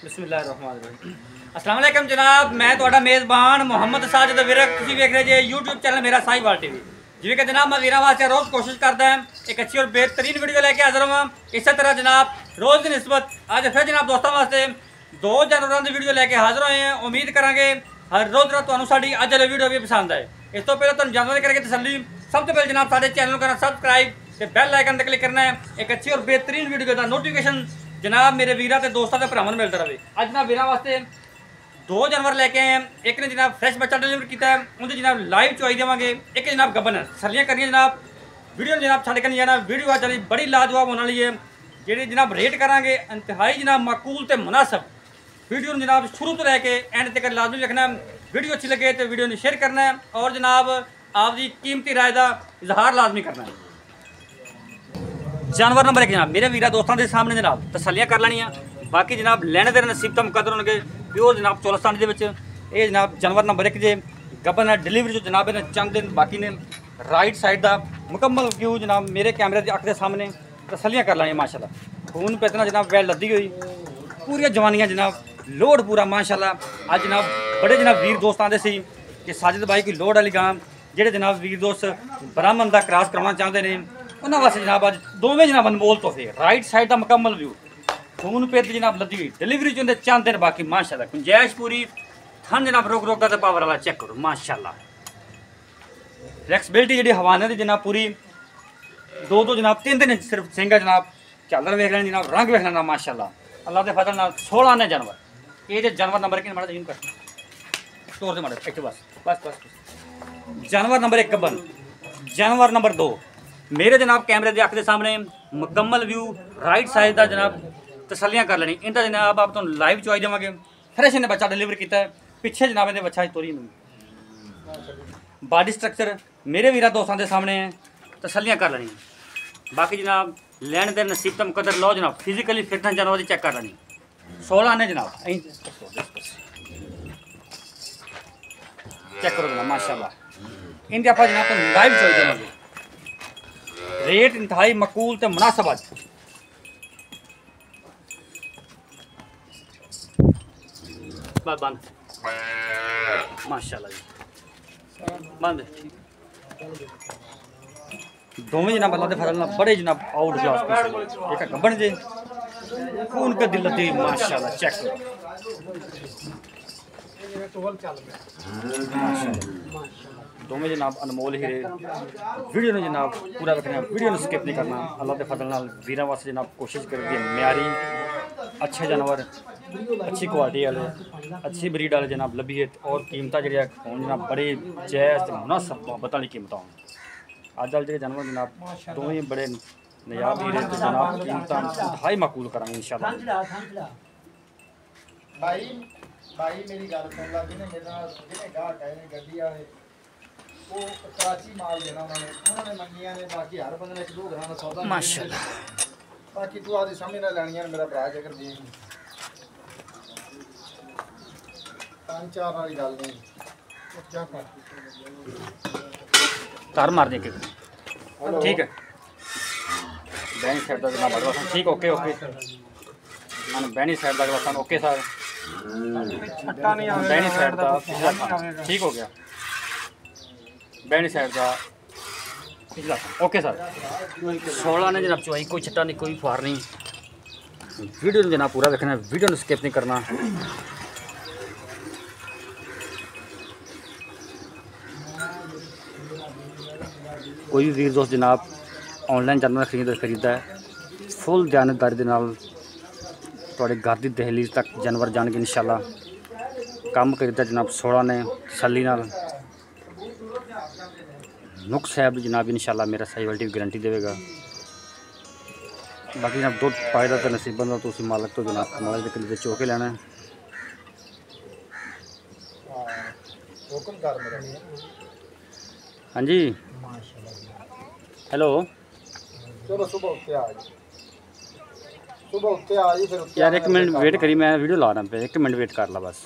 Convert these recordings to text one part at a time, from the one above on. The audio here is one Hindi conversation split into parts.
बिस्मिल्लाहिर्रहमानिर्रहीम। अस्सलाम वालेकुम जनाब, मैं ਤੁਹਾਡਾ मेज़बान मुहम्मद साजिद विरक। ਤੁਸੀਂ ਵੇਖ ਰਹੇ ਜੇ YouTube चैनल मेरा साहिवाल टीवी। जिवें कि जनाब मैं वीरां वास्ते रोज़ कोशिश करता है एक अच्छी और बेहतरीन वीडियो लेके हाजिर हुआ। इस तरह जनाब रोज़ की निस्बत आज फिर जनाब दोस्तों वास्ते 2 जानवरों की वीडियो लेके हाजिर हुए हैं। उम्मीद करांगे हर रोज़ तुहानू साडी अज वाली वीडियो भी पसंद आए। इस तो पहले तुहानू जानवर करके तसल्ली, सब तो पहले जनाब साडे चैनल करना सबसक्राइब ते बैल आइकन पर क्लिक करना है। एक अच्छी और बेहतरीन वीडियो का नोटिफिकेशन जनाब मेरे वीरा ते दोस्तों के भरावां मिलता रहे। अज जनाब वीरां वास्ते 2 जानवर लेके आए हैं। एक ने जनाब फ्रैश बच्चा डिलीवर किया है, उनकी जनाब लाइव चुआई देवांगे। एक जनाब गब्बन है, सर्दियाँ करनी जनाब वीडियो जनाब छड़ के नहीं जाना। वीडियो आज चली बड़ी लाजवाब होने वाली है। जी जनाब रेट करांगे इंतहाई जनाब माकूल ते मुनासब। वीडियो जनाब शुरू तो लैके एंड तक लाजमी रखना। वीडियो अच्छी लगे तो वीडियो ने शेयर करना है और जनाब आपकी कीमती राय का इजहार लाजमी करना है। जानवर नंबर 1 जनाब मेरे वीरा दोस्तों के सामने जनाब तसलियाँ कर लैनियाँ। बाकी जनाब लैने देने नसीब तो मुकदर होंगे। प्योर जनाब चौलस्तान ये जनाब जानवर नंबर 1 जे गबन है डिलीवरी जो जनाब ने चंद दिन बाकी ने राइट साइड का मुकम्मल व्यू जनाब मेरे कैमरे की अख के सामने तसलियाँ कर लैनियाँ। माशाल्लाह खून पे इतना जनाब वैल लद्दी हुई पूरी जवानियाँ जनाब लोड पूरा माशाल्लाह। अज जनाब बड़े जनाब वीर दोस्त आते सी कि साजिद भाई कोई लोड वाली गां जेडे जनाब वीर दोस्त ब्राह्मण का क्रॉस करवाना चाहते हैं उन्होंने वास्ते जनाब अज दोवें जनाब अनमोल तोहफे। राइट साइड का मुकम्मल व्यू खून पे जनाब लद्दी हुई डिलीवरी चुंदे चंद दिन बाकी माशाल्लाह गुंजाइश पूरी। थन जनाब रोक रोक का पावर वाला चेक करो माशाल्लाह। फ्लैक्सिबिलिटी जी हवाने की जनाब पूरी 2 जनाब 3 इंच सिर्फ सिंगा जनाब झालर वेख लेना जनाब रंग वेख लेना माशाल्लाह। अल्लाह के फजल नाल 16 ने जानवर ये जानवर नंबर 1 माड़ा यकीन कर तोड़ दे माड़ा एक बस बस बस बस। जानवर नंबर 1 गब्बन। जानवर नंबर 2 मेरे जनाब कैमरे के अख के सामने मुकम्मल व्यू राइट साइड का जनाब तसलियाँ कर लेनी। इनका जनाब आप तुम लाइव चुआई देवांगे। फ्रेश इन्हें बच्चा डिलीवर किया है पिछे जनाब इन्हें बच्चा तोरी बॉडी स्ट्रक्चर मेरे वीरा दोस्तों के सामने तसलियाँ कर लेनी। बाकी जनाब लैन देन नसीब तम कदर लो जनाब फिजिकली फिटनेस जानवर की चेक कर लेनी। 16 ने जनाब चेक करो जनाब माशाल्लाह। इनके आप जनाब तुम लाइव चुआई देवांगे। रेट इंतहाई मकूल ते मुनासब आज बंद माशाल्लाह जी बंद दोवें जनाब अल्लाह के फजल नाल बड़े जनाब आउट क्लास एक गब्बन जे खून पे दिल लती माशाल्लाह चेक करो दोवें जनाब अनमोल हीरे। वीडियो ने जनाब पूरा रखना वीडियो ने स्किप नहीं करना। अल्लाह के फजल नाल वीरां वास्ते जनाब कोशिश करके म्यारी अच्छे जानवर अच्छी क्वालिटी वाले अच्छी ब्रीड वाले जनाब लभीए और कीमत जी जनाब बड़े जायज़ मुनासब मोहब्बत वाली कीमत अज वाले जो जानवर जनाब दोवें बड़े नजाब हीरे जनाब कीमत इंतहाई माकूल करांगे इंशाल्लाह। भाई मेरी गल सुन ला जिन्हें मेरे नाल जिन्हें गाहक आए ने गड्डी वाले वो कराची माल देना उन्होंने मंगियां ने। बाकी हर बंदे ने 1-2 ग्राम सौदा माशाल्लाह। बाकी तू आदि सामने ना लैनियां मेरा भरा जेकर दे 5-4 वाली गल नहीं क्या कर तार मार दे ठीक है बैनी साइड का जनाब अगला सन ठीक ओके ओके बैनी साइड का अगला सन ओके सर बैनी साइड का पिछला सन ठीक हो गया। बैनी साइड का पिछला सन ओके सर। 16 ने जनाब चुआई कोई छट्टा नहीं कोई फुहार नहीं। वीडियो ने जनाब पूरा देखना वीडियो ने स्किप नहीं करना। कोई भी वीर दोस्त जनाब ऑनलाइन जानवर खरीदा है फुल जानकारी के नाल थोड़े घर की दहलीज तक जानवर जाएंगे इंशाल्लाह। काम खरीदा जनाब 16 ने तसल्ली नाल नुक साहब जनाब इंशाल्लाह मेरा साहिवाल टीवी गारंटी देगा। बाकी जनाब दुध पाए तो नसीबन का तुम मालक तो जनाब मालक के लिए चौके लेना है। हाँ जी हेलो चलो सुबह उत्ते आ जी सुबह उत्ते आ जी फिर यार 1 मिनट वेट करी मैं वीडियो ला रहा पे 1 मिनट वेट कर ला बस।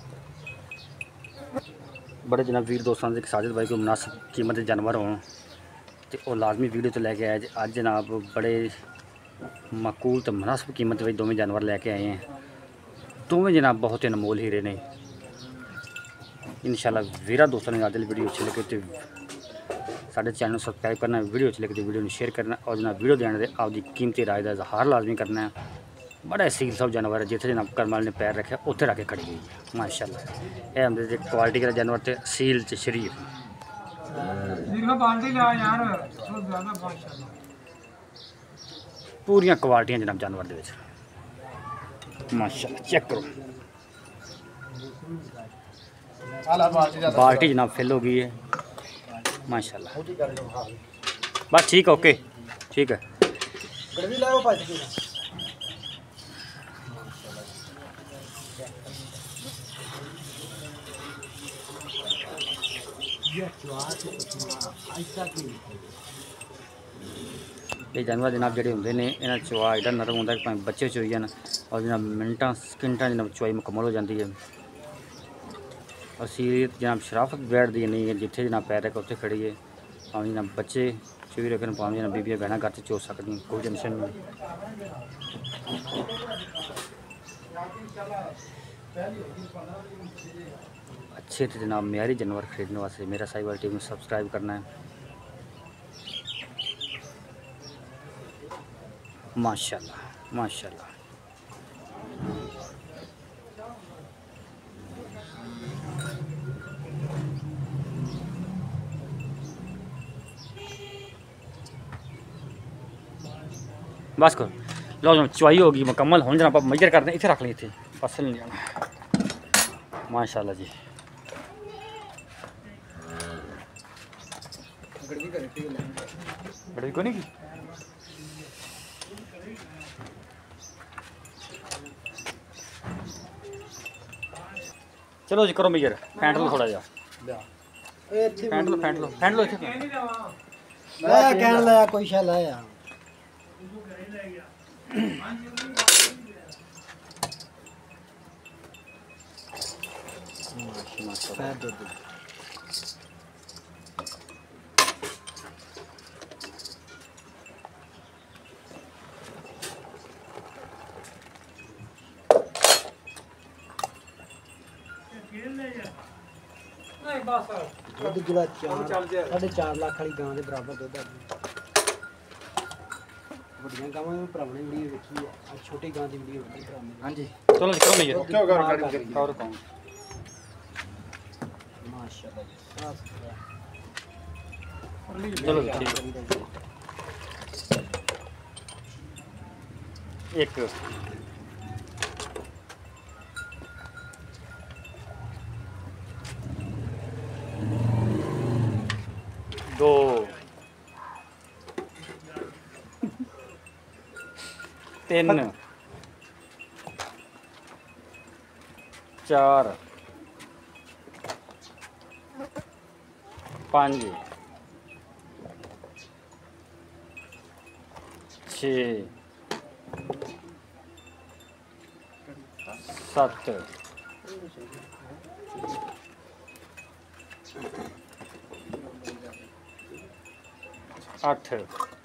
बड़े जनाब वीर दोस्तों के साजिद भाई को मुनासिब कीमत जानवर हों तो वो लाजमी वीडियो तो लैके आया अज जनाब बड़े माकूल तो मुनासिब कीमत में दोवें जानवर लैके आए हैं। दोवें जनाब बहुत ही अनमोल हीरे ने। इंशाल्लाह वीरा दोस्तों ने आदल वीडियो अच्छी लगे तो साढ़े चैनल सबसक्राइब करना, वीडियो अच्छी लगे तो वीडियो शेयर करना और जनाब वीडियो देने से आपकी कीमती राय का इजहार लाजमी करना है। बड़ा सील सब जानवर है, जिथे जनाब करमाल ने पैर रखे उत्थे रख के खड़ी गई है माशाल्लाह। यह हमने क्वालिटी का जानवर तो सील च शरीफ पूरियां क्वालिटियां जनाब जानवर दे विच माशाल्लाह। चेक करो बाल्टी जनाब फिल हो गई है माशाल्लाह। बस ठीक है, ओके ठीक है। ये जानवर जनाब जोड़े होंगे ने इन्हें चुआ एडा नरम होंगे कि भाई बच्चे चोई जान और जनाब मिनटा सकिंटा जनाब चुआई मुकम्मल हो जाती है। असीयत जनाब शराफत बैठती नहीं है, जिथे जनाब पैर रखे उत्थे खड़ी है। भावें जनाब बच्चे चोई रखन, भावें जनाब बीबियाँ बहना घर से चो सकती, कोई टेंशन नहीं। अच्छे थे जनाब मेयारी जानवर खरीदने वास्ते मेरा साहिवाल टीवी में सब्सक्राइब करना है। माशाल्लाह माशाल्लाह। बस करो लो जनाब चुआई होगी मुकम्मल हो जनाब मेजर कर दें, इतने रख लें, इतने फसल नहीं जाना माशाल्लाह जी। गड़वी को नहीं की चलो जी करो मेजर, फेंट लो थोड़ा जा, फेंट लो फेंट लो फेंट लो इत्थे कहने लाया कोई शा लाया दुध जिला 4.5 लाख वाली गां के बराबर दुध है। बड़ियां गावां में भरावने वीडियो देखी है, आज छोटी गां की वीडियो देखी भरावने। हां जी चलो जी करो मेजर और कौन माशाल्लाह जी साफ सुथरा। चलो ठीक है। एक दो तीन चार पाँच छे सत्त अठ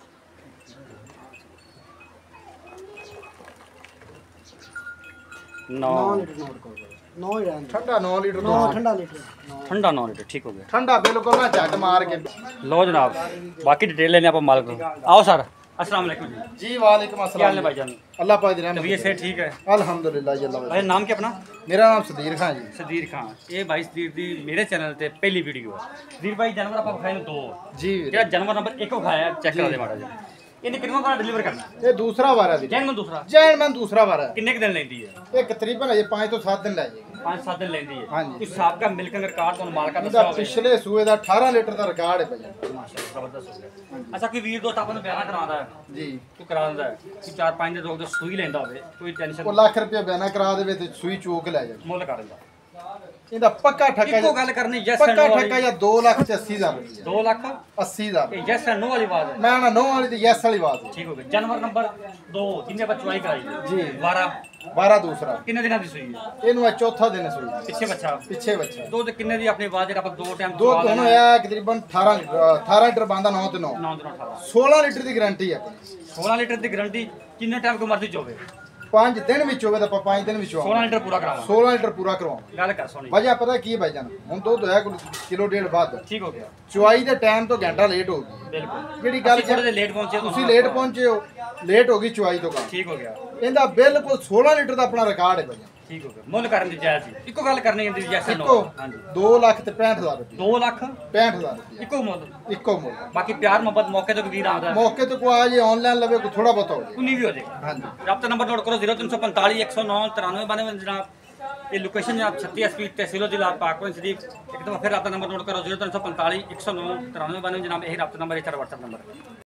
नौ 9 ही रहने ठंडा 9 लीटर ठंडा लीटर ठंडा 9 लीटर ठीक हो गया। ठंडा बिल्कुल ना झट मार के। लो जनाब बाकी डिटेल लेने आप मालिक को। आओ सर अस्सलाम वालेकुम जी वालेकुम क्या हाल अस्सलाम है भाईजान? अल्लाह पाक दी रहमत तबीयत से ठीक है? अल्हम्दुलिल्लाह जी अल्लाह भाई नाम क्या अपना? मेरा नाम सदीर खान जी। सदीर खान। ये भाई सदीर दी मेरे चैनल ते पहली वीडियो है। सदीर भाई जानवर आप खाए दो जी जेड़ा जानवर नंबर 1 खाया चेक करा दे माड़ा जी। इन्हें कितना बार डिलीवर करना? ये दूसरा वार है जैन में दूसरा दूसरा वार है। कितने दिन लेंदी है? ये तकरीबन अजे 5 तो 7 दिन ले जाएगी। 5-7 दिन लेंदी है। हाँ जी। कुछ साहब का मिल्किंग रिकॉर्ड तो मालका ਇਹਦਾ दस्या होवे। ਪਿਛਲੇ ਸੂਏ ਦਾ 18 ਲੀਟਰ ਦਾ ਰਿਕਾਰਡ ਹੈ ਭਾਈ माशाल्लाह जबरदस्त हो गया। अच्छा कोई वीर दोस्त अपन बयाना करांदा है ਜੀ तू करा दिंदा है कि 4-5 दिन रोक दे सुई लेंदा होवे कोई टेंशन ਉਹ ਲੱਖ ਰੁਪਏ ਬਿਆਨਾ ਕਰਾ ਦੇਵੇ ਤੇ ਸੂਈ ਚੋਕ ਲੈ ਜਾਵੇ मुल कर दिंदा। ਇਹਦਾ ਪੱਕਾ ਠੱਕਾ ਇੱਕੋ ਗੱਲ ਕਰਨੀ ਯੈਸ ਐਂਡ ਪੱਕਾ ਨੋ ਠੱਕਾ ਜਾਂ 2,80,000 ਰੁਪਏ 2 ਲੱਖ 80,000 ਇਹ ਯੈਸ ਐਂਡ ਨੋ ਵਾਲੀ ਬਾਤ ਹੈ। ਮੈਂ ਨਾ ਨੋ ਵਾਲੀ ਤੇ ਯੈਸ ਵਾਲੀ ਬਾਤ ਹੈ ਠੀਕ ਹੋ ਗਿਆ। ਜਾਨਵਰ ਨੰਬਰ 2 ਜਿੰਨੇ ਆਪਾਂ ਚੁਆਈ ਕਰਾਈ ਜੀ 12 12 ਦੂਸਰਾ ਕਿੰਨੇ ਦਿਨਾਂ ਦੀ ਸੂਈ ਹੈ? ਇਹਨੂੰ ਇਹ ਚੌਥਾ ਦਿਨ ਸੂਈ ਪਿੱਛੇ ਬੱਚਾ ਪਿੱਛੇ ਬੱਚਾ ਦੁੱਧ ਕਿੰਨੇ ਦੀ ਆਪਣੀ ਆਵਾਜ਼ ਜਿਹੜਾ ਆਪਾਂ 2 ਟਾਈਮ ਦੁੱਧ ਹੁਣ ਹੋਇਆ ਤਕਰੀਬਨ 18 ਲੀਟਰ ਬੰਦਾ 9 ਤੇ 9 9 ਦਿਨਾਂ 18 16 ਲੀਟਰ ਦੀ ਗਾਰੰਟੀ ਹੈ ਆਪਣੀ 16 ਲੀਟਰ ਦੀ ਗਾਰੰਟੀ ਕਿੰਨੇ ਟਾਈਮ ਕੋ ਮਰਜ਼ੀ ਚੋਵੇ 5 ਦਿਨ ਵਿੱਚ ਹੋਵੇ ਤਾਂ ਆਪਾਂ 5 ਦਿਨ ਵਿੱਚ 16 ਲੀਟਰ ਪੂਰਾ ਕਰਾਵਾਂ 16 ਲੀਟਰ ਪੂਰਾ ਕਰਵਾਉਂ ਗੱਲ ਕਰ ਸੋਣੀ ਵਜ੍ਹਾ ਪਤਾ ਕੀ ਹੈ ਭਾਈ ਜਾਨ ਹੁਣ ਦੁੱਧ ਹੋਇਆ ਕੋਈ ਕਿਲੋ ਡੇਢ ਵੱਧ ਠੀਕ ਹੋ ਗਿਆ ਚੁਆਈ ਦੇ ਟਾਈਮ ਤੋਂ ਘੰਟਾ ਲੇਟ ਹੋ ਗਈ ਬਿਲਕੁਲ ਜਿਹੜੀ ਗੱਲ ਅਸੀਂ ਥੋੜੇ ਜਿਹਾ ਲੇਟ ਪਹੁੰਚੇ ਤੁਸੀਂ ਲੇਟ ਪਹੁੰਚੇ ਹੋ ਲੇਟ ਹੋ ਗਈ ਚੁਆਈ ਤੋਂ ਕੰਮ ਠੀਕ ਹੋ ਗਿਆ ਇਹਦਾ ਬਿਲਕੁਲ 16 ਲੀਟਰ ਦਾ ਆਪਣਾ ਰਿਕਾਰਡ ਹੈ ਭਾਈ ਠੀਕ ਹੋ ਗਿਆ। ਮੁੱਲ ਕਰਨ ਦੀ ਜਾਇਜ਼ ਸੀ ਇੱਕੋ ਗੱਲ ਕਰਨੀ ਹੁੰਦੀ ਯੈਸ ਐਂਡ ਇੱਕੋ ਨੋ ਹਾਂਜੀ 2,65,000 ਰੁਪਏ 2 ਲੱਖ 65,000 ਰੁਪਏ ਇੱਕੋ ਮੁੱਲ ਇੱਕੋ ਮੁੱਲ ਬਾਕੀ ਪਿਆਰ ਮੁਹੱਬਤ ਮੌਕੇ ਤੇ ਵੀਰ ਆਉਂਦਾ ਮੌਕੇ ਤੇ ਕੋਈ ਆ ਜੇ ਆਨਲਾਈਨ ਲਵੇ ਕੋਈ ਥੋੜਾ ਬਹੁਤਾ ਹੋ ਜਾਏ ਉਨੀ ਵੀ ਹੋ ਜਾਏਗਾ। ਹਾਂਜੀ ਰਾਬਤਾ ਨੰਬਰ ਨੋਟ ਕਰੋ 0345 109 9392 ਜਨਾਬ। ਇਹ ਲੋਕੇਸ਼ਨ ਜਨਾਬ 36 SP ਤਹਿਸੀਲ ਜ਼ਿਲ੍ਹਾ ਪਾਕਪੁਰ ਸ਼ਰੀਫ। ਇੱਕ ਦਫਾ ਫਿਰ ਰਾਬਤਾ ਨੰਬਰ ਨੋਟ ਕਰੋ 0345 109 9392 ਜਨਾਬ। ਇਹ ਰਾਬਤਾ ਨੰਬਰ ਇਹ ਸਾਡਾ WhatsApp ਨੰਬਰ ਹੈ।